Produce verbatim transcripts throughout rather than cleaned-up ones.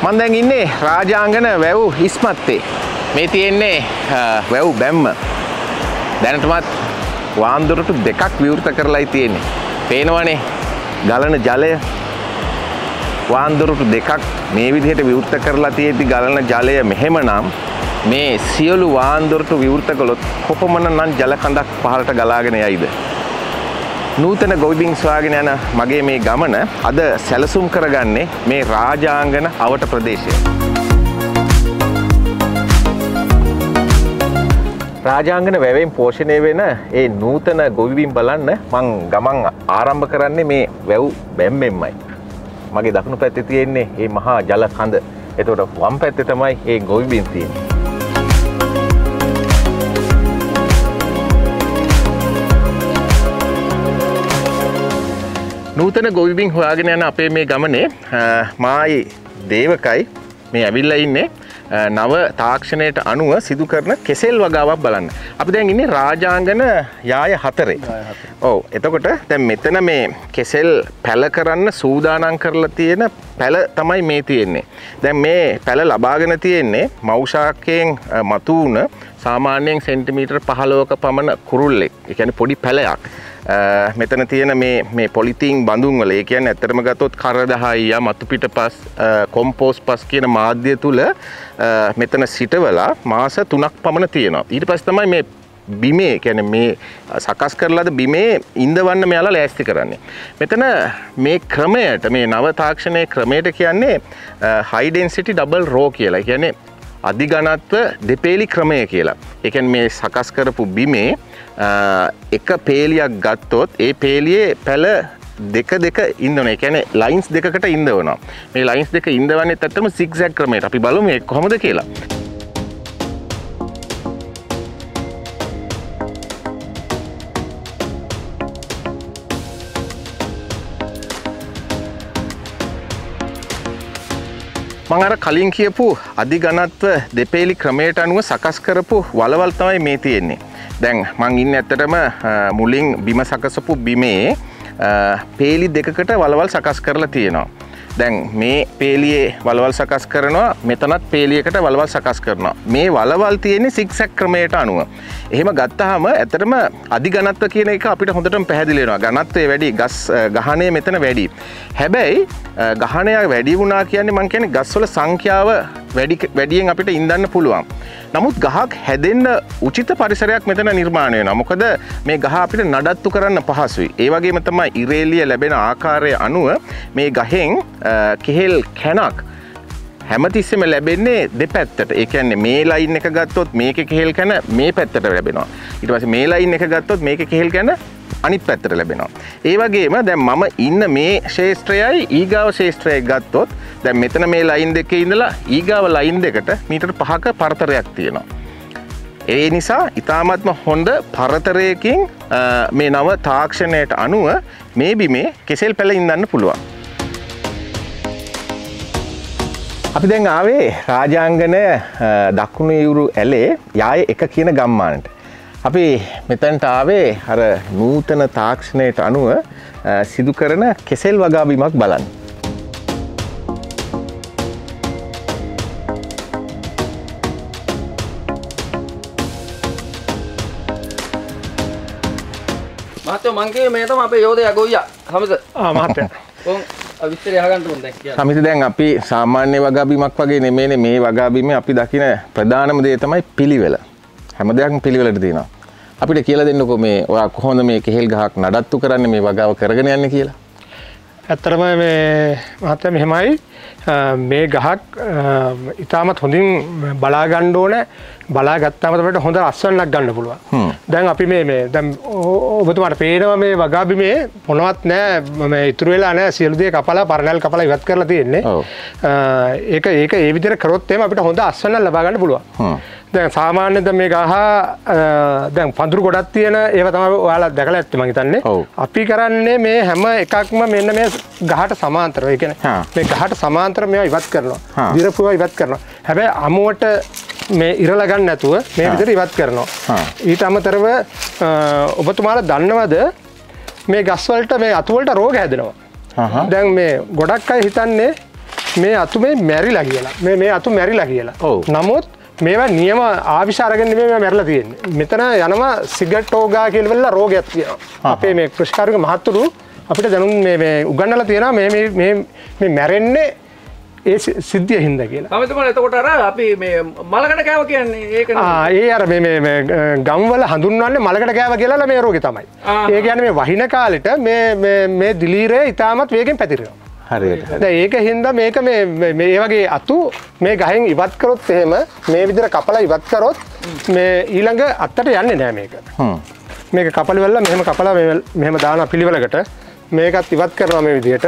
මම දැන් ඉන්නේ රාජාංගන වැව් ඉස්මත්තේ. මේ තියෙන්නේ වැව් බැම්ම. දැනටමත් වාන්දොරටු දෙකක් විවෘත කරලායි තියෙන්නේ. පේනවනේ ගලන ජලය. වාන්දොරටු දෙකක් මේ විදිහට විවෘත කරලා තියෙද්දි ගලන ජලය මෙහෙමනම් මේ සියලු වාන්දොරටු විවෘත කළොත් කොපමණනම් ජල කඳක් පහළට ගලාගෙන යයිද? නූතන ගොවිබිම් සොයාගෙන යන මගේ මේ ගමන අද සැලසුම් කරගන්නේ මේ රාජාංගන අවට ප්‍රදේශය. රාජාංගන වැවෙන් පෝෂණය වෙන ඒ නූතන ගොවිබිම් බලන්න මං ගමන් ආරම්භ කරන්නේ මේ වැව් බැම්මෙන්මයි. මගේ දකුණු පැත්තේ තියෙන්නේ මේ මහා ජල කඳ. එතකොට වම් පැත්තේ තමයි මේ ගොවිබිම් තියෙන්නේ. නූතන ගොවිබිම් හොයාගෙන යන අපේ මේ ගමනේ මායි දේවකයි මේ ඇවිල්ලා ඉන්නේ නව තාක්ෂණයට අනුව සිදු කරන කෙසෙල් වගාවක් බලන්න. අපි දැන් ඉන්නේ රාජාංගන යාය හතරේ. ඔව්. එතකොට දැන් මෙතන මේ කෙසෙල් පැල කරන්න සූදානම් කරලා තියෙන පැල තමයි මේ තියෙන්නේ. දැන් මේ පැල ලබාගෙන තියෙන්නේ මෞෂාකයෙන් මතු වුණ සාමාන්‍යයෙන් සෙන්ටිමීටර් පහළොවක පමණ කුරුල්ලෙක්. ඒ කියන්නේ පොඩි පැලයක්. මෙතන තියෙන මේ මේ පොලිතීන් බඳුන් වල ඒ කියන්නේ ඇත්තටම ගත්තොත් කරදහයිය මතු පිටපස් කොම්පෝස්ට් පස් කියන මාධ්‍ය තුල මෙතන සිටවලා මාස තුනක් පමණ තියෙනවා. ඊට පස්සේ තමයි මේ බිමේ කියන්නේ මේ සකස් කරලාද බිමේ ඉඳවන්න මෙයාලා ලෑස්ති කරන්නේ. මෙතන මේ ක්‍රමයට මේ නව තාක්ෂණයේ ක්‍රමයට කියන්නේ high density double row කියලා. ඒ කියන්නේ අධිඝනත්ව දෙපේලි ක්‍රමය කියලා. ඒ කියන්නේ මේ සකස් කරපු බිමේ එක පේලියක් ගත්තොත් ඒ පේලියේ පැල දෙක දෙක ඉන්දවනවා. ඒ කියන්නේ ලයින්ස් දෙකකට ඉන්දවනවා. මේ ලයින්ස් දෙක ඉන්දවන්නේ ඇත්තටම zigzag ක්‍රමයට. අපි බලමු මේක කොහොමද කියලා. මම අර කලින් කියපු අධිඝනත්ව දෙපේලි ක්‍රමයට අනුව සකස් කරපු වලවල් තමයි මේ තියෙන්නේ. දැන් මං ඉන්නේ ඇත්තටම මුලින් බිම සකසපු බිමේ පේලි දෙකකට වලවල් සකස් කරලා තියෙනවා. දැන් මේ පේලියේ වලවල් සකස් කරනවා, මෙතනත් පේලියකට වලවල් සකස් කරනවා. මේ වලවල් තියෙන්නේ සිග්සැග් ක්‍රමයට අනුව. එහෙම ගත්තාම ඇත්තටම අධිඝනත්ව කියන එක අපිට හොඳටම පැහැදිලි වෙනවා. ඝනත්වය වැඩි, ගස් ගහණය මෙතන වැඩි. හැබැයි ගහණය වැඩි වුණා කියන්නේ මං කියන්නේ ගස්වල සංඛ්‍යාව වැඩි වැඩියෙන් අපිට ඉඳන්න පුළුවන්. නමුත් ගහක් හැදෙන්න උචිත පරිසරයක් මෙතන නිර්මාණය වෙනවා. මොකද මේ ගහ අපිට නඩත්තු කරන්න පහසුයි. ඒ වගේම තමයි ඉරේලිය ලැබෙන ආකාරය අනුව මේ ගහෙන් කෙහෙල් කැනක් හැමතිස්සෙම ලැබෙන්නේ දෙපැත්තට. ඒ කියන්නේ මේ ලයින් එක ගත්තොත් මේකේ කෙහෙල් කැන මේ පැත්තට ලැබෙනවා. ඊට පස්සේ මේ ලයින් එක ගත්තොත් මේකේ කෙහෙල් කැන අනිත් පැත්තට ලැබෙනවා. ඒ වගේම දැන් මම ඉන්න මේ ශේෂ්ත්‍රයයි ඊගාව ශේෂ්ත්‍රයයි ගත්තොත් දැන් මෙතන මේ ලයින් දෙකේ ඉඳලා ඊගාව ලයින් දෙකට මීටර් පහක පරතරයක් තියෙනවා. ඒ නිසා ඊ타ත්ම හොඳ පරතරයකින් මේ නව තාක්ෂණයට අනුව මේ බිමේ කෙසෙල් පැල ඉඳන්න පුළුවන්. අපි දැන් ආවේ රාජාංගන දකුණු යුරු ඇලේ යාය එක කියන ගම්මානට. අපි මෙතනට ආවේ අර නූතන තාක්ෂණයට අනුව සිදු කරන කෙසෙල් වගා බිමක් බලන්න. මහත්තයෝ මං කියේ මේ තමයි අපේ යෝධයා ගොයියා සමිත. ආ මහත්තයා. කොහොම විස්තරය අහගන්න ඕන දැන් කියලා. සමිත දැන් අපි සාමාන්‍ය වගා බිමක් වගේ නෙමෙයිනේ මේ වගා බිමේ අපි දකින ප්‍රධානම දේ තමයි පිළිවෙල. හැම දෙයක්ම පිළිවෙලට තියෙනවා. අපිට කියලා දෙන්නකෝ මේ ඔයා කොහොමද මේ කෙහෙල් ගහක් නඩත්තු කරන්නේ මේ වගාව කරගෙන යන්නේ කියලා. ඇත්තටම මේ මහත්තයා මෙහෙමයි මේ ගහක් ඉතාමත් හොඳින් බලා ගන්න ඕනේ. බලා ගත්තාම තමයි හොඳ අස්වැන්නක් ගන්න පුළුවන්. දැන් අපි මේ මේ දැන් ඔබතුමාට පේනවා මේ වගා බිමේ මොනවත් නැහැ මේ ඉතුරු වෙලා නැහැ සියලු දේ කපලා පරණල් කපලා ඉවත් කරලා තියෙන්නේ. ඒක ඒක ඒ විදිහට කරොත් එහෙම අපිට හොඳ අස්වැන්නක් ලබා ගන්න පුළුවන්. දැන් සාමාන්‍යයෙන් දැන් මේ ගහ දැන් පඳුරු ගොඩක් තියෙන ඒවා තමයි ඔයාලා දැකලා ඇත්තේ මං හිතන්නේ. අපි කරන්නේ මේ හැම එකක්ම මෙන්න මේ ගහට සමාන්තරව. ඒ කියන්නේ මේ ගහට සමාන්තර මේවා ඉවත් කරනවා. දිරපුවා ඉවත් කරනවා. හැබැයි අමුවට මේ ඉරලා ගන්න නැතුව මේ විදිහට ඉවත් කරනවා. ඊට අමතරව ඔබතුමාලා දන්නවද මේ ගස් වලට මේ අතු වලට රෝග හැදෙනවා. දැන් මේ ගොඩක් අය හිතන්නේ මේ අතු මේ මැරිලා කියලා. මේ මේ අතු මැරිලා කියලා. ඔව්. නමුත් මේවා නියම ආවිෂ අරගෙන නෙමෙයි මේවා මැරලා තියෙන්නේ. මෙතන යනවා සිගට්ටෝගා කියලා වෙලා රෝගයක් තියෙනවා. අපේ මේ කෘෂිකාර්මික මහත්තුරු අපිට දැනුම් මේ මේ උගන්වලා තියෙනවා මේ මේ මේ මේ මැරෙන්නේ ඒ සිද්ධිය හින්දා කියලා. තමයි එතකොට අර අපි මේ මලකට කෑව කියන්නේ ඒක නේ. ආ ඒ අර මේ මේ ගම්වල හඳුන්වන්නේ මලකට කෑව කියලා මේ රෝගේ තමයි. ඒ කියන්නේ මේ වහින කාලෙට මේ මේ මේ දිලීරය ඉතාමත් වේගෙන් පැතිරෙනවා. හරියට. දැන් ඒක හින්දා මේක මේ මේ වගේ අතු මේ ගහෙන් ඉවත් කරොත් එහෙම මේ විදිහට කපලා ඉවත් කරොත් මේ ඊළඟ අත්තට යන්නේ නැහැ මේක. හ්ම්. මේක කපලි වෙලා මෙහෙම කපලා මේ මෙහෙම දාන පිළිවෙලකට මේකත් ඉවත් කරනවා මේ විදිහට.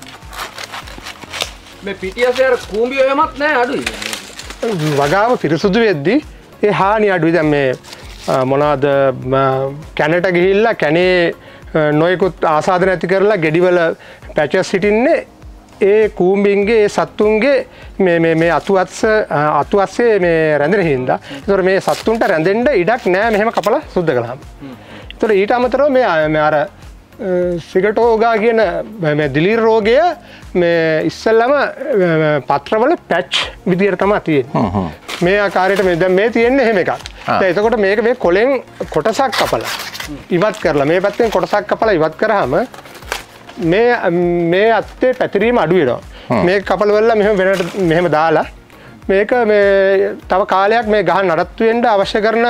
මේ පිටියසේ අර කූඹිය එමත් නැහැ අඩුයි. වගාව පිරිසුදු වෙද්දී ඒ හානි අඩුයි. දැන් මේ මොනවාද කැනට ගිහිල්ලා කැනේ නොයෙකුත් ආසාදන ඇති කරලා ගෙඩිවල පැචස් සිටින්නේ ඒ කූඹින්ගේ ඒ සත්තුන්ගේ මේ මේ මේ අතුවත්ස අතුවස්සේ මේ රැඳෙන හින්දා. ඒතකොට මේ සත්තුන්ට රැඳෙන්න ඉඩක් නැහැ මෙහෙම කපලා සුද්ධ කළාම. ඒතකොට ඊට අමතරව මේ මේ අර සිගටෝගා කියන මේ දිලීර රෝගය මේ ඉස්සෙල්ලම පත්‍රවල පැච් විදියට තමයි තියෙන්නේ. මේ ආකාරයට මේ දැන් මේ තියෙන්නේ එහෙම එකක්. දැන් එතකොට මේක මේ කොලෙන් කොටසක් කපලා ඉවත් කරලා මේ පැත්තෙන් කොටසක් කපලා ඉවත් කරාම මේ මේ අත්තේ පැතිරීම අඩු වෙනවා. මේක කපල වෙලා මෙහෙම වෙනට මෙහෙම දාලා මේක මේ තව කාලයක් මේ ගහන නඩත්තු වෙන්න අවශ්‍ය කරන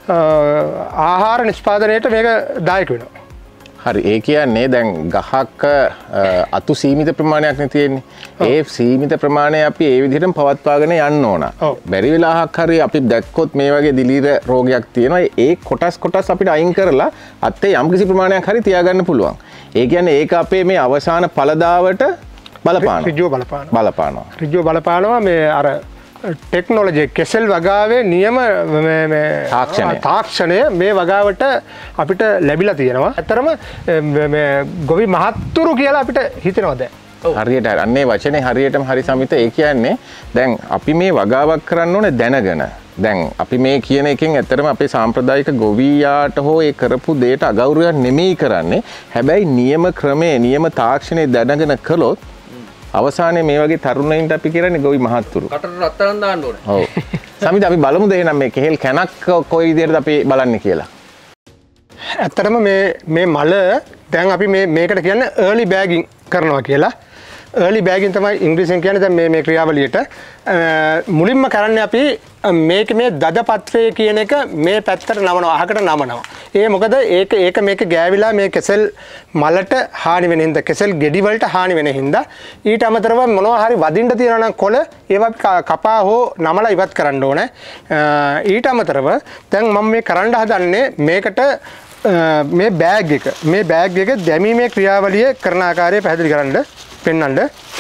ආහාර නිෂ්පාදනයට මේක දායක වෙනවා. හරි ඒ කියන්නේ දැන් ගහක අතු සීමිත ප්‍රමාණයක් නේ තියෙන්නේ. ඒ සීමිත ප්‍රමාණය අපි ඒ විදිහටම පවත්වාගෙන යන්න ඕන. බැරි වෙලාවක් හරි අපි දැක්කොත් මේ වගේ දිලීර රෝගයක් තියෙනවා. ඒ කොටස් කොටස් අපිට අයින් කරලා අත්තේ යම්කිසි ප්‍රමාණයක් හරි තියාගන්න පුළුවන්. ඒ කියන්නේ ඒක අපේ මේ අවසාන ඵලදාවට බලපානවා. ඍජුව බලපානවා. බලපානවා. ඍජුව බලපානවා මේ අර ටෙක්නොලොජි කෙසෙල් වගාවේ නියම මේ මේ තාක්ෂණය තාක්ෂණය මේ වගාවට අපිට ලැබිලා තියෙනවා. ඇත්තරම මේ ගොවි මහත්තුරු කියලා අපිට හිතෙනවා දැන්. හරියට අන්නේ වචනේ හරියටම හරි සමිත. ඒ කියන්නේ දැන් අපි මේ වගාවක් කරන්න ඕනේ දැනගෙන. දැන් අපි මේ කියන එකෙන් ඇත්තටම අපේ සාම්ප්‍රදායික ගොවියාට හෝ ඒ කරපු දෙයට අගෞරවයක් නෙමෙයි කරන්නේ. හැබැයි නියම ක්‍රමයේ නියම තාක්ෂණය දැනගෙන කළොත් අවසානයේ මේ වගේ තරුණයින්ට අපි කියන්නේ ගොවි මහත්තුරු. කටට රත්තරන් දාන්න ඕනේ. ඔව්. සමිත අපි බලමුද එහෙනම් මේ කෙහෙල් කැනක් කොයි විදිහටද අපි බලන්නේ කියලා. ඇත්තටම මේ මේ මල දැන් අපි මේ මේකට කියන්නේ early bagging කරනවා කියලා. early bagging තමයි ඉංග්‍රීසියෙන් කියන්නේ දැන් මේ මේ ක්‍රියාවලියට. මුලින්ම කරන්නේ අපි මේක මේ දදපත්‍රය කියන එක මේ පැත්තට නමනවා අහකට නමනවා. ඒ මොකද ඒක ඒක මේක ගෑවිලා මේ කෙසෙල් මලට හානි වෙන හින්දා කෙසෙල් ගෙඩි වලට හානි වෙන හින්දා ඊට අමතරව මොනවා හරි වදින්න තියෙනවා නම් කොළ ඒවා කපා හෝ නමලා ඉවත් කරන්න ඕනේ. ඊට අමතරව දැන් මම මේ කරන්න හදන්නේ මේකට මේ බෑග් එක මේ බෑග් එක දැමීමේ ක්‍රියාවලිය කරන ආකාරය පැහැදිලි කරන්න පෙන්වන්න.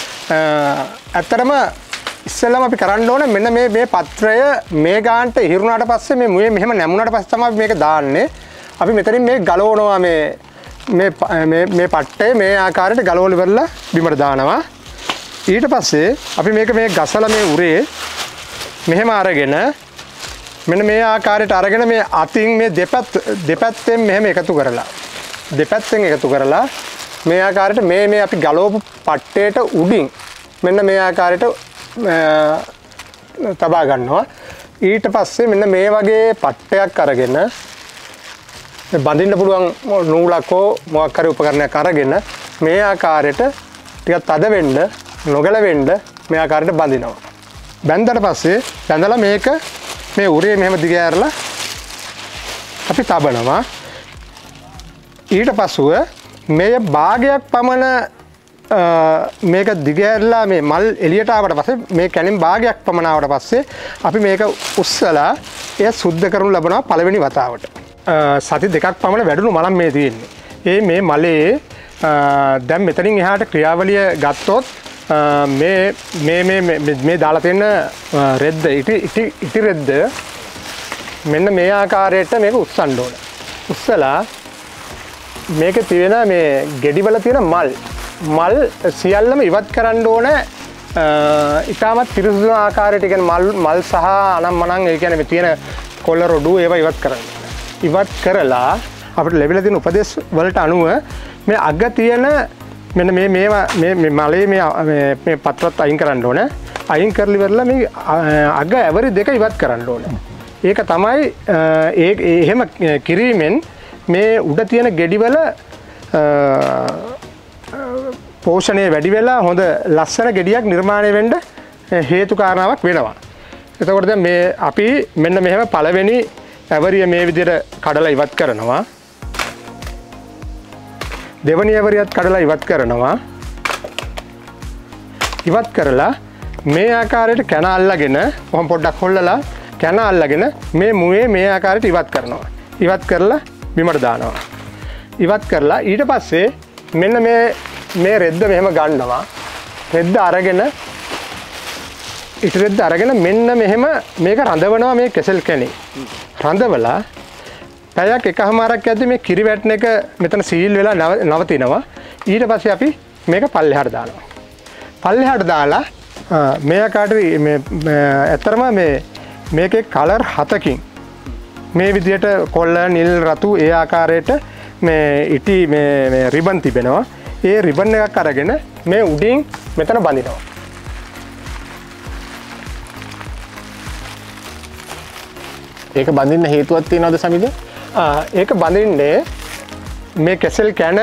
ඇත්තටම ඉස්සෙල්ලාම අපි කරන්න ඕනේ මෙන්න මේ මේ පත්‍රය මේ ගානට ඉහිරුණාට පස්සේ මේ මුවේ මෙහෙම නැමුණාට පස්සේ තමයි මේක දාන්නේ. අපි මෙතනින් මේ ගලවනවා මේ මේ මේ මේ පට්ටේ මේ ආකාරයට ගලවල ඉවරලා බිමට දානවා. ඊට පස්සේ අපි මේක මේ ගසලා මේ උරේ මෙහෙම අරගෙන මෙන්න මේ ආකාරයට අරගෙන මේ අතින් මේ දෙපැත්ත දෙපැත්තෙන් මෙහෙම එකතු කරලා දෙපැත්තෙන් එකතු කරලා මේ ආකාරයට මේ මේ අපි ගලවපු පට්ටේට උඩින් මෙන්න මේ ආකාරයට තබා ගන්නවා. ඊට පස්සේ මෙන්න මේ වගේ පට්ටයක් අරගෙන බඳින්න පුළුවන් නූලක් හෝ මොකක් හරි උපකරණයක් අරගෙන මේ ආකාරයට ටිකක් තද වෙන්න නොගැලවෙන්න මේ ආකාරයට බඳිනවා. බැඳලා පස්සේ බැඳලා මේක මේ උරේ මෙහෙම දිග ඇරලා අපි තබනවා. ඊට පස්සුව මේ භාගයක් පමණ මේක දිගහැරලා මේ මල් එළියට ආවට පස්සේ මේ කැණෙන් භාගයක් පමණ ආවට පස්සේ අපි මේක උස්සලා එය සුද්ධ කරනු ලබනවා පළවෙනි වතාවට. සති දෙකක් පමණ වැඩුණු මලක් මේ තියෙන්නේ. ඒ මේ මලේ දැන් මෙතනින් එහාට ක්‍රියාවලිය ගත්තොත් මේ මේ මේ මේ දාලා තියෙන රෙද්ද ඉටි ඉටි ඉටි රෙද්ද මෙන්න මේ ආකාරයට මේක උස්සන්න ඕන. උස්සලා මේකේ තියෙන මේ ගෙඩිවල තියෙන මල් මල් සියල්ලම ඉවත් කරන්න ඕන. ඉතාමත් පිරිසිදු ආකාරයට කියන්නේ මල් මල් සහ අනම්මනම් ඒ කියන්නේ මේ තියෙන කොළ රොඩු ඒවා ඉවත් කරන්න. ඉවත් කරලා අපිට ලැබිලා තියෙන උපදේශ වලට අනුව මේ අග තියෙන මෙන්න මේ මේවා මේ මලේ මේ මේ පත්‍රත් අයින් කරන්න ඕන. අයින් කරලි වෙරලා මේ අග ඇවරි දෙක ඉවත් කරන්න ඕන. ඒක තමයි ඒ එහෙම කිරීමෙන් මේ උඩ තියෙන ගෙඩිවල පෝෂණය වැඩි වෙලා හොඳ ලස්සන ගෙඩියක් නිර්මාණය වෙන්න හේතු කාරණාවක් වෙනවා. එතකොට දැන් මේ අපි මෙන්න මෙහෙම පළවෙනි ඇවරිය මේ විදිහට කඩලා ඉවත් කරනවා. දෙවෙනි ඇවරියත් කඩලා ඉවත් කරනවා. ඉවත් කරලා මේ ආකාරයට කන අල්ලගෙන කොහොම පොඩ්ඩක් හොල්ලලා කන අල්ලගෙන මේ මුවේ මේ ආකාරයට ඉවත් කරනවා. ඉවත් කරලා බිමට දානවා. ඉවත් කරලා ඊට පස්සේ මෙන්න මේ මේ රෙද්ද මෙහෙම ගන්නවා. රෙද්ද අරගෙන ඊට රෙද්ද අරගෙන මෙන්න මෙහෙම මේක රඳවනවා මේ කෙසෙල් කැණි. රඳවලා පැයක් එකමාරක් යද්දි මේ කිරි වැටෙන එක මෙතන සීල් වෙලා නවතිනවා. ඊට පස්සේ අපි මේක පල්ලෙහාට දානවා. පල්ලෙහාට දාලා මේ ආකාරයට මේ ඇත්තරම මේ මේකේ කලර් හතකින් මේ විදිහට කොල්ල නිල් රතු ඒ ආකාරයට මේ ඉටි මේ රිබන් තිබෙනවා. ඒ රිබන් එකක් අරගෙන මේ උඩින් මෙතන බඳිනවා. ඒක බඳින්න හේතුවක් තියෙනවද සමිද? ඒක බඳින්නේ මේ කෙසෙල් කැන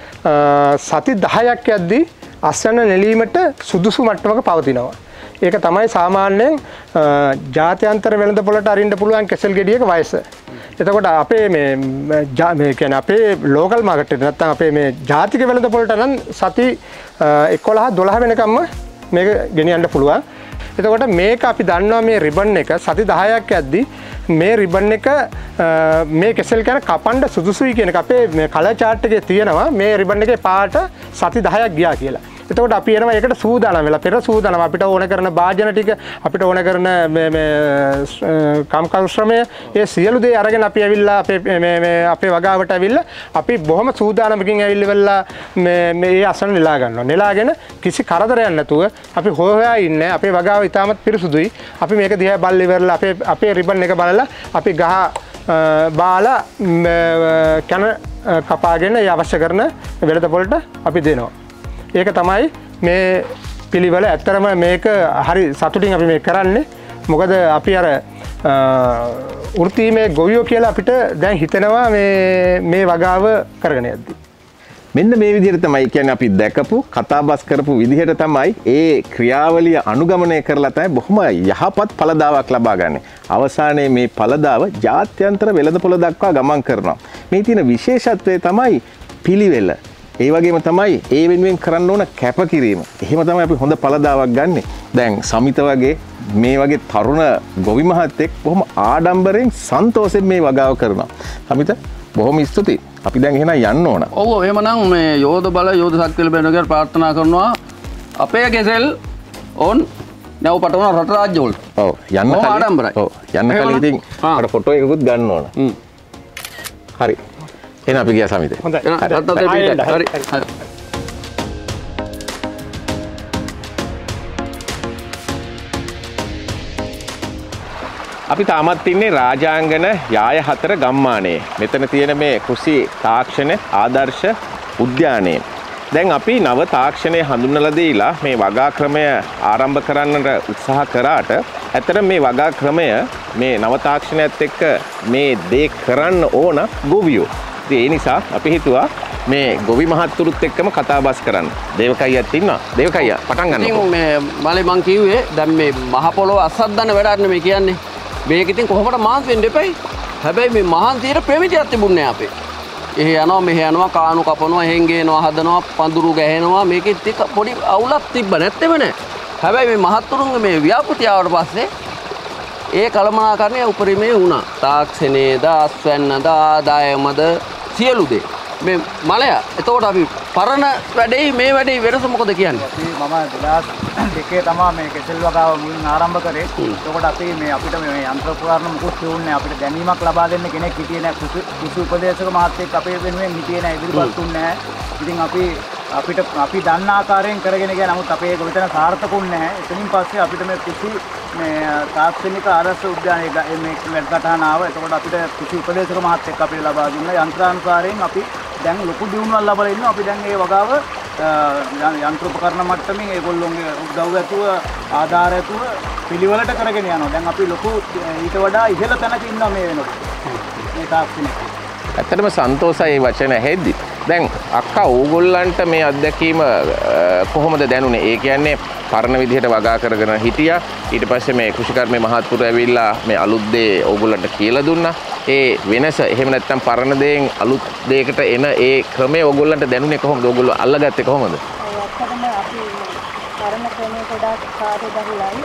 සති දහයක් යද්දී අස්වැන්න නෙලීමට සුදුසු මට්ටමක පවතිනවා. ඒක තමයි සාමාන්‍යයෙන් ජාත්‍යන්තර වෙළඳපොළට අරින්න පුළුවන් කෙසෙල් ගෙඩියක වයස. එතකොට අපේ මේ මේ කියන්නේ අපේ ලෝකල් මාකට් එකට නැත්නම් අපේ මේ ජාතික වෙළඳපොළට නම් සති එකොළහ දොළහ වෙනකම්ම මේක ගෙනියන්න පුළුවන්. එතකොට මේක අපි දන්නවා මේ රිබන් එක සති දහයක් යද්දී මේ රිබන් එක මේ කෙසෙල් කන කපන්න සුදුසුයි කියන එක අපේ මේ කලර් chart එකේ තියෙනවා මේ රිබන් එකේ පාට සති දහයක් ගියා කියලා. එතකොට අපි එනවා ඒකට සූදානම් වෙලා පෙර සූදානම් අපිට ඕන කරන භාජන ටික අපිට ඕන කරන මේ මේ කම්කරු ශ්‍රමය ඒ සියලු දේ අරගෙන අපි ඇවිල්ලා අපේ මේ මේ අපේ වගාවට ඇවිල්ලා අපි බොහොම සූදානමකින් ඇවිල්ලා මේ මේ අසන නෙලා ගන්නවා. නෙලාගෙන කිසි කරදරයක් නැතුව අපි හොයා ඉන්නේ අපේ වගාව ඉතාමත් පිරිසුදුයි. අපි මේක දිහා බලලා ඉවරලා අපේ අපේ රිබන් එක බලලා අපි ගහ බාලා කන කපාගෙන ඒ අවශ්‍ය කරන වෙළඳපොළට අපි දෙනවා. ඒක තමයි මේ පිළිවෙල. ඇත්තරම මේක හරි සතුටින් අපි මේක කරන්නේ. මොකද අපි අර වෘත්තීමේ ගොවියෝ කියලා අපිට දැන් හිතෙනවා මේ මේ වගාව කරගෙන යද්දී. මෙන්න මේ විදිහට තමයි කියන්නේ අපි දැකපු කතාබස් කරපු විදිහට තමයි ඒ ක්‍රියාවලිය අනුගමනය කරලා තමයි බොහොම යහපත් ඵලදාවක් ලබා ගන්න. අවසානයේ මේ ඵලදාව ජාත්‍යන්තර වෙළඳපොළ දක්වා ගමන් කරනවා. මේ තියෙන විශේෂත්වය තමයි පිළිවෙල. ඒ වගේම තමයි ඒ වෙනුවෙන් කරන්න ඕන කැපකිරීම. එහෙම තමයි අපි හොඳ ඵලදාවක් ගන්නෙ. දැන් සමිත වගේ මේ වගේ තරුණ ගොවි මහත්තයෙක් බොහොම ආඩම්බරෙන් සන්තෝෂයෙන් මේ වගාව කරනවා. සමිත බොහොම ස්තුතියි. අපි දැන් එහෙනම් යන්න ඕන. ඔව් එහෙමනම් මේ යෝධ බල යෝධ ශක්තිවල බැනගෙන ප්‍රාර්ථනා කරනවා අපේ කෙසෙල් ඕන් නැව පටවන රට රාජ්‍ය වලට. ඔව් යන්න කලින්. ආඩම්බරයි. ඔව් යන්න කලින් ඉතින් අපිට ෆොටෝ එකකුත් ගන්න ඕන. හ්ම්. හරි. එහෙනම් අපි ගියා සමිතේ. හොඳයි. හරි. හරි. අපි තාමත් ඉන්නේ රාජාංගන යාය හතර ගම්මානයේ. මෙතන තියෙන මේ කෘෂි තාක්ෂණ ආදර්ශ උද්‍යානයේ. දැන් අපි නව තාක්ෂණය හඳුන්වලා දීලා මේ වගා ක්‍රමය ආරම්භ කරන්නට උත්සාහ කරාට ඇත්තට මේ වගා ක්‍රමය මේ නව තාක්ෂණයත් එක්ක මේ දේ කරන්න ඕන ගොවියෝ. ඒ නිසා අපි හිතුවා මේ ගොවි මහත්තුරුත් එක්කම කතා බස් කරන්න. දේවකයියත් ඉන්නවා. දේවකයියා පටන් ගන්නකො. ඉතින් මේ මලේ මං කිව්වේ දැන් මේ මහ පොළොව අසද්දන වැඩක් නෙමෙයි කියන්නේ. මේක ඉතින් කොහොමද මාත් වෙන්න එපයි. හැබැයි මේ මහන්සියට ප්‍රමිතියක් තිබුණේ නැහැ අපේ. එහෙ යනවා මෙහෙ යනවා කාණු කපනවා එහෙන් ගේනවා හදනවා පඳුරු ගැහෙනවා මේකෙත් ටික පොඩි අවුලක් තිබ්බ නැත්තේම නෑ. හැබැයි මේ මහත්තුරුන්ගේ මේ ව්‍යාපෘතිය ආවට පස්සේ ඒ කළමනාකරණය උපරිමයේ වුණා. තාක්ෂණයේද අස්වැන්නද ආදායමද සියලු දේ. මේ මලයා එතකොට අපි පරණ වැඩේ මේ වැඩේ වෙනස මොකද කියන්නේ? මම දෙදාස් දෙකේ තමයි මේ කෙසෙල් වගාව මුලින් ආරම්භ කරේ. එතකොට අපි මේ අපිට මේ යන්ත්‍ර උපකරණ මුකුත් තියුන්නේ අපිට දැනීමක් ලබා දෙන්න කෙනෙක් හිටියේ නැහැ. කෘෂි උපදේශක මහත්තයෙක් අපේ වෙනුවෙන් හිටියේ නැහැ. ඉදිරිපත් වුන්නේ නැහැ. ඉතින් අපි අපිට අපි දන්න ආකාරයෙන් කරගෙන ගියා. නමුත් අපේ ඒක විතර සාර්ථකුන්නේ නැහැ. එතනින් පස්සේ අපිට මේ කෘෂි මේ තාක්ෂණික ආදර්ශ උද්‍යානයේ මේ වැඩසටහන ආව. එතකොට අපිට කෘෂි උපදේශක මහත්තයෙක් අපිට ලබා දුන්නා. යන්ත්‍රානුසාරයෙන් අපි දැන් ලොකු දියුණුවක් ලබලා ඉන්නවා. අපි දැන් මේ වගාව යන්ත්‍ර උපකරණ මට්ටමින් ඒගොල්ලොන්ගේ උදව් ඇතුව ආධාර ඇතුව පිළිවෙලට කරගෙන යනවා. දැන් අපි ලොකු ඊට වඩා ඉහළ තැනක ඉන්නවා මේ වෙනකොට. මේ තාක්ෂණය. ඇත්තටම සන්තෝෂයි වචන හෙද්දි. දැන් අක්කා ඕගොල්ලන්ට මේ අත්දැකීම කොහොමද දැනුනේ? ඒ කියන්නේ පරණ විදිහට වගා කරගෙන හිටියා. ඊට පස්සේ මේ කෘෂිකර්මයේ මහත්තුරු ඇවිල්ලා මේ අලුත් දේ ඕගොල්ලන්ට කියලා දුන්නා. ඒ වෙනස එහෙම නැත්නම් පරණ දේෙන් අලුත් දෙයකට එන ඒ ක්‍රමය ඕගොල්ලන්ට දැනුනේ කොහොමද? ඕගොල්ලෝ අල්ලගත්තේ කොහොමද? ඇත්තටම අපි පරණ ක්‍රමයේ ගොඩාක් කාර්ය බහුලයි.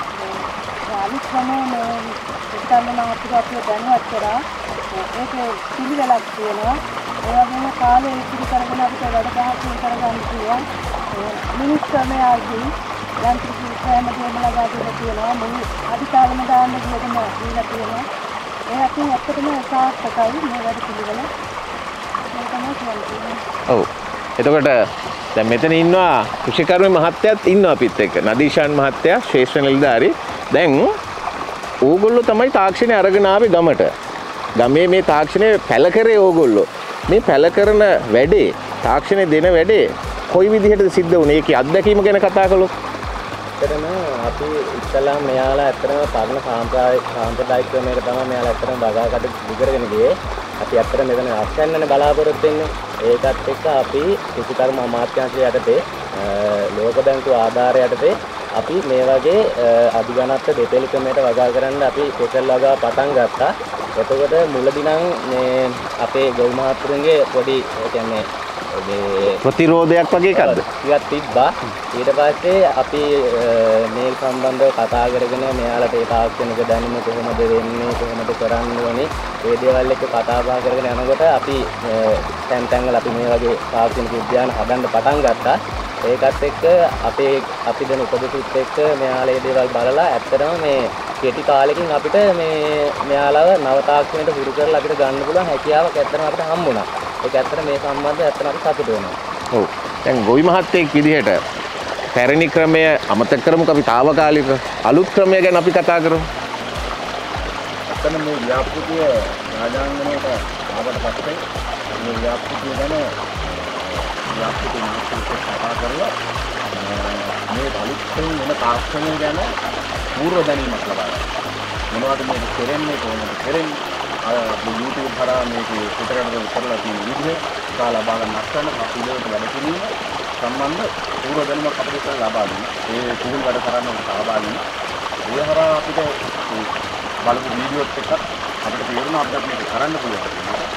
අලුත් ක්‍රමයේ මේ ඉස්සල්ලා නම් අපිට අපිව දැනුවත් කරා. ඒකේ පිළිවෙලක් තියෙනවා. ඒ වගේම කාලය ඉතිරි කරගෙන අපිට වැඩ පහසු කරගන්න පුළුවන්. මිනිස් ක්‍රමයයි යන්ත්‍රික සෑම දෙයක්ම ලබා දෙන්න තියෙනවා. මුළු අධිකාලම දාන්න ගියදම දීලා තියෙනවා. ඒ අතින් ඇත්තටම සාර්ථකයි මේ වැඩ පිළිවෙල. ඒක තමයි කියන්නේ. ඔව්. එතකොට දැන් මෙතන ඉන්නවා කෘෂිකර්ම මහත්තයාත් ඉන්නවා අපිත් එක්ක. නදීෂාන් මහත්තයා ශ්‍රේෂ්ඨ නිලධාරී. දැන් ඕගොල්ලෝ තමයි තාක්ෂණය අරගෙන ආවේ ගමට. ගමේ මේ තාක්ෂණය පැල කරේ ඕගොල්ලෝ. මේ පැල කරන වැඩේ තාක්ෂණය දෙන වැඩේ කොයි විදිහටද සිද්ධ වුනේ? ඒකේ අත්දැකීම ගැන කතා කළොත්. ඇත්තටම අපි ඉස්සලාම මෙයාලා ඇත්තටම පරණ සාම්ප්‍රදායික සාම්ප්‍රදායික ක්‍රමයක තමයි මෙයාලා ඇත්තටම බගාකට විකරගෙන ගියේ. අපි ඇත්තට මෙතන අස්වැන්නනේ බලාපොරොත්තු වෙන්නේ. ඒකත් එක්ක අපි කෘෂිකර්ම අමාත්‍යාංශය යටතේ ලෝක බැංකුව ආධාරය යටතේ අපි මේ වගේ අධිගණත්ව දෙපෙළ ක්‍රමයට වගා කරන්න අපි පෙසල් වගා පටන් ගත්තා. එතකොට මුලදී නම් මේ අපේ ගොවි මහත්තුරුන්ගේ පොඩි ඒ කියන්නේ මේ ප්‍රතිරෝධයක් වගේ එකක්ද? ටිකක් තිබ්බා. ඊට පස්සේ අපි මේ සම්බන්ධව කතා කරගෙන මෙයාලට ඒ තාක්ෂණික දැනුම කොහොමද වෙන්නේ, කොහොමද කරන්න ඕනේ, ඒ දේවල් එක්ක කතා බහ කරගෙන යනකොට අපි තැන් තැන්වල අපි මේ වගේ තාක්ෂණික උද්‍යාන හදන්න පටන් ගත්තා. ඒකත් එක්ක අපේ අපි දෙන උපදෙසුත් එක්ක මෙයාලා මේ දේවල් බලලා ඇත්තටම මේ කෙටි කාලෙකින් අපිට මේ මෙයාලව නව තාක්ෂණයට හුරු කරලා අපිට ගන්න පුළුවන් හැකියාවක් ඇත්තටම අපිට හම්බුණා. ඒක ඇත්තට මේ සම්බන්ධව ඇත්තටම අපි සතුටු වෙනවා. ඔව්. දැන් ගොවි මහත්තයෙක් විදිහට පැරණි ක්‍රමය අමතක කරමුකෝ, අපි తాවකාලික අලුත් ක්‍රමය ගැන අපි කතා කරමු. ඇත්තටම මේ ව්‍යාපෘතිය රාජාංගණයට ආවට පස්සේ මේ ව්‍යාපෘතිය ගැන ව්‍යාපෘතිය මාතෘකාවක් කතා කරලා මේ අලුත්ෙන් වෙන තාක්ෂණය ගැන පූර්ව දැනීමක් ලබා ගන්න. මොනවද මේක කරන්නේ, කොහොමද කරන්නේ? අර YouTube කරා මේක පිටරට කරලා තියෙන විදිහ කාල ලබා ගන්නත් කරන අපිට වැඩ කිරීම සම්බන්ධ පූර්ව දැනුමක් අපිට ලබා දෙන්න. ඒ පුහුණු වැඩ කරන්න සහභාගී වෙන්න. ඒ හරහා අපිට බලපු වීඩියෝත් එක්ක අපිට තේරුණා අපිට මේක කරන්න පුළුවන්.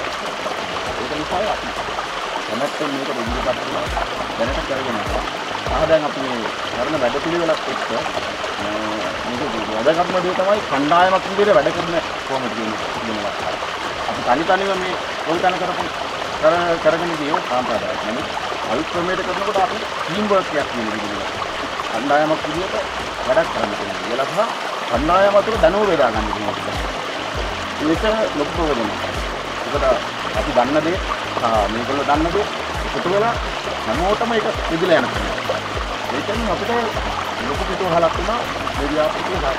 ඒක නිසා අපි දැනට මේක ඉදිරියට කරලා දැනට කරගෙන යනවා. ආ දැන් අපි මේ කරන වැඩ පිළිවෙලක් එක්ක මේක වැඩගත්ම දේ තමයි කණ්ඩායමක් විදිහට වැඩ කරන කොහොමද කියනවා. අපි තනි තනිව මේ කොයි තැන කරපු කර කරගෙන ගියෝ සාම්ප්‍රදායික නෙමෙයි. අලුත් ක්‍රමයකට කරනකොට අපි ටීම් වර්ක් එකක් කියන විදිහට කණ්ඩායමක් විදිහට වැඩක් කරන්න තියෙනවා. ඒ ලබා කණ්ඩායම අතර දැනුම බෙදා ගන්න තියෙනවා. ඒක ලොකු ප්‍රයෝජනයක්. ඒකට අපි දන්න දේ මේගොල්ලෝ දන්න දේ එකතු වෙලා හැමෝටම ඒක ඉදිරියට යන්න පුළුවන්. ඒ කියන්නේ අපිට ලොකු පිටුවහලක් වුණා මේ ව්‍යාපෘතිය.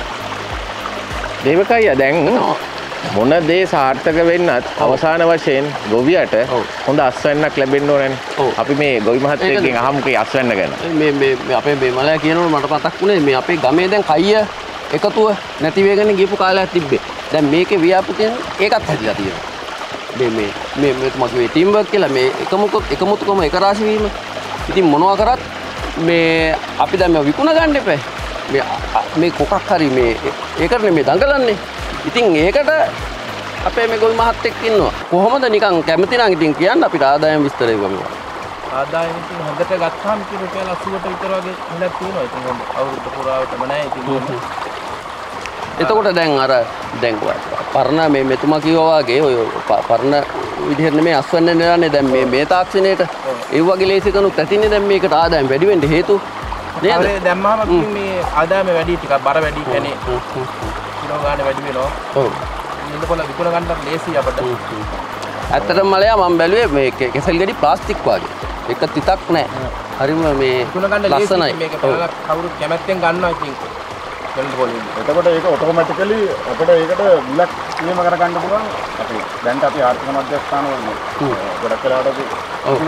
දේවකయ్య දැන් මොන දේ සාර්ථක වෙන්නත් අවසාන වශයෙන් ගොවියට හොඳ අස්වැන්නක් ලැබෙන්න ඕනනේ. අපි මේ ගොවි මහත්තයෙක්ගෙන් අහමු කී අස්වැන්න ගැන. මේ මේ අපේ මේ මලයා කියනකොට මට මතක් වුණේ මේ අපේ ගමේ දැන් කයිය එකතුව නැති වෙගෙන ගියපු කාලයක් තිබ්බේ. දැන් මේකේ ව්‍යාපෘතියෙන් ඒකත් හැදිලා තියෙනවා. මේ මේ මේ මේ තුමා කිව්වේ ටීම් වර්ක් කියලා මේ එකමුක එකමුතුකම එක රාශි වීම. ඉතින් මොනවා කරත් මේ අපි දැන් මේ විකුණ ගන්න එපා. මේ මේ කොකක් හරි මේ ඒකනේ මේ දඟලන්නේ. ඉතින් ඒකට අපේ මේ ගොවි මහත්තයෙක් ඉන්නවා. කොහොමද නිකන් කැමති නම් ඉතින් කියන්න අපිට ආදායම් විස්තරය වගේ. ආදායම ඉතින් හොඳට ගත්තාම ඉතින් රුපියල් අසූවට විතර වගේ හොඳක් තියෙනවා. ඉතින් අවුරුදු පුරාවටම නැහැ ඉතින්. එතකොට දැන් අර දැන් පරණ මේ මෙතුමා කිව්වා වගේ ඔය පරණ විදිහට නෙමෙයි අස්වැන්න නෙරන්නේ දැන් මේ මේ තාක්ෂණයට ඒ වගේ ලේසි කනුත් ඇතිනේ දැන් මේකට ආදායම් වැඩි වෙන්න හේතු නේද? ඒ දැම්මාම මේ ආදායම වැඩි ටිකක් බර වැඩි කියන්නේ කිලෝ ගන්න වැඩි වෙනවා. ඔව්. ඉන්නකොල විකුණ ගන්නත් ලේසි අපිට. ඇත්තටම මලයා මම බැලුවේ මේ කෙසෙල් ගෙඩි ප්ලාස්ටික් වගේ. එක තිතක් නැහැ. හරිම මේ විකුණ ගන්න ලේසි මේක බලලා කවුරුත් කැමැත්තෙන් ගන්නවා ඉතින්. එතකොට ඒක ඔටෝමැටිකලි අපිට ඒකට මිලක් නියම කරගන්න පුළුවන්. අපි දැන් අපි ආර්ථික මධ්‍යස්ථාන වල ගොඩක් වෙලාවට අපි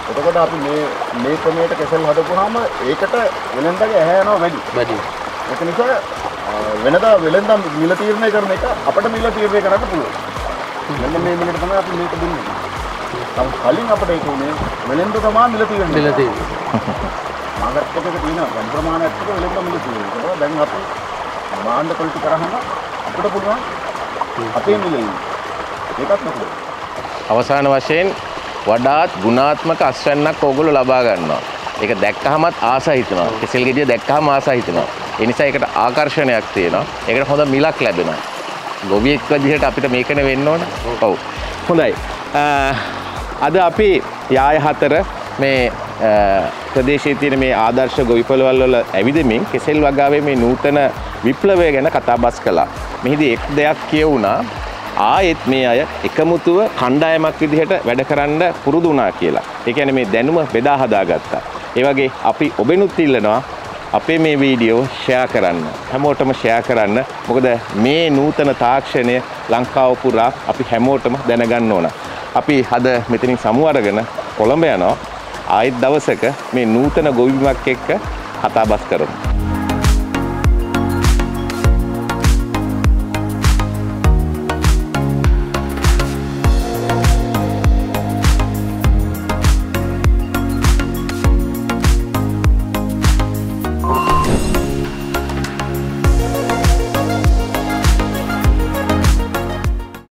එතකොට අපි මේ මේ ක්‍රමයට කෙසෙල් හදපුවාම ඒකට වෙලෙන්දගේ ඇහැ යනවා වැඩි. වැඩි. ඒක නිසා වෙනදා වෙලෙන්දා මිල තීරණය කරන එක අපිට මිල තීරණය කරන්න පුළුවන්. මෙන්න මේ මිලට තමයි අපි මේක දුන්නේ. තම කලින් අපිට ඒක උනේ වෙලෙන්ද තමයි මිල තීරණය. මිල තීරණය. මාගත් එකක තියෙන ගම් ප්‍රමාණයක් එක වෙලෙන්ද මිල තීරණය. ඒක දැන් අපි මාණ්ඩ පොලිටි කරාම අපිට පුළුවන් අපේ මිල ඉන්නේ. ඒකත් නේද? අවසාන වශයෙන් වඩාත් ගුණාත්මක අස්වැන්නක් ඕගොල්ලෝ ලබා ගන්නවා. ඒක දැක්කහමත් ආස හිතෙනවා. කෙසෙල් ගෙඩිය දැක්කහම ආස හිතෙනවා. ඒ නිසා ඒකට ආකර්ෂණයක් තියෙනවා. ඒකට හොඳ මිලක් ලැබෙනවා. ගොවියෙක් විදිහට අපිට මේකනේ වෙන්න ඕනේ. ඔව්. හොඳයි. අද අපි යාය හතර මේ ප්‍රදේශයේ තියෙන මේ ආදර්ශ ගොවිපළවල් වල ඇවිදමින් කෙසෙල් වගාවේ මේ නූතන විප්ලවය ගැන කතා බස් කළා. මෙහිදී එක් දෙයක් කියවුණා. ආයෙත් මේ අය එකමුතුව කණ්ඩායමක් විදිහට වැඩ කරන්න පුරුදු වුණා කියලා. ඒ කියන්නේ මේ දැනුම බෙදා හදාගත්තා. ඒ වගේ අපි ඔබෙනුත් ඉල්ලනවා අපේ මේ වීඩියෝ ෂෙයා කරන්න. හැමෝටම ෂෙයා කරන්න. මොකද මේ නූතන තාක්ෂණය ලංකාව පුරා අපි හැමෝටම දැනගන්න ඕන. අපි අද මෙතනින් සමු අරගෙන කොළඹ යනවා. ආයෙත් දවසක මේ නූතන ගොවිබිමක් එක්ක කතා බස් කරමු.